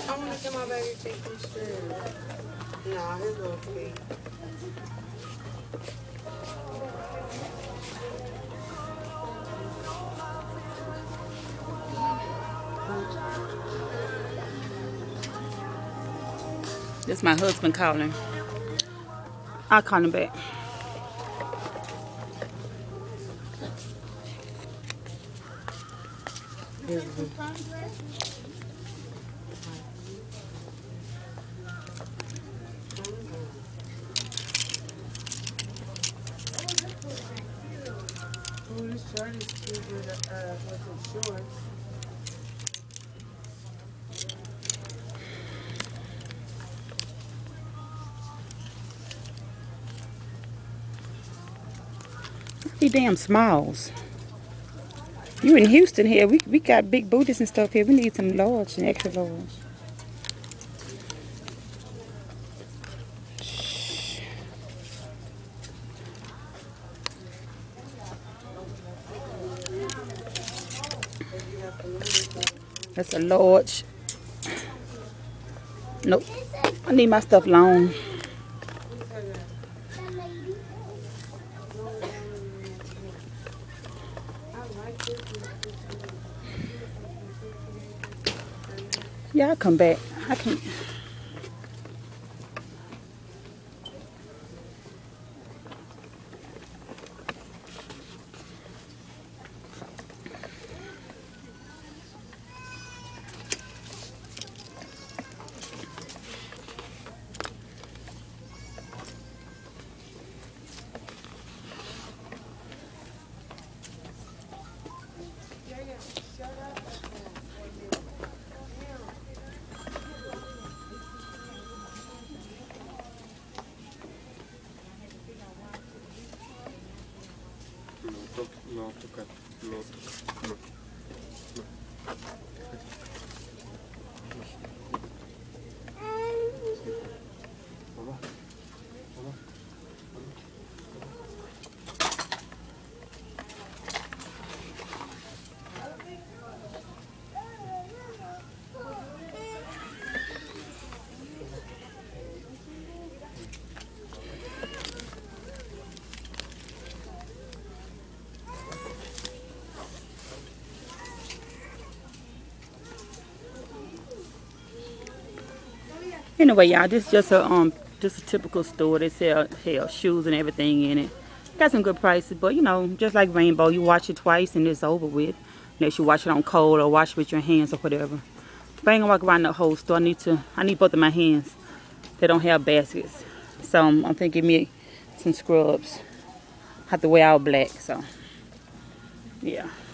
I want to get my baby take this shit. Nah, his little feet. This my husband calling. I'll call him back. Oh, this shirt is cute with some shorts. These damn smalls. You in Houston here. We got big booties and stuff here. We need some large and extra large. Shh. That's a large. Nope. I need my stuff long. Yeah, I'll come back. I can't. No tocar, no tocar, no. Anyway, y'all, this is just a typical store. They sell shoes and everything in it. Got some good prices, but you know, just like Rainbow, you wash it twice and it's over with. Unless you wash it on cold or wash it with your hands or whatever. But I ain't gonna walk around the whole store. I need both of my hands. They don't have baskets, so I'm thinking me some scrubs. Have to wear all black, so yeah.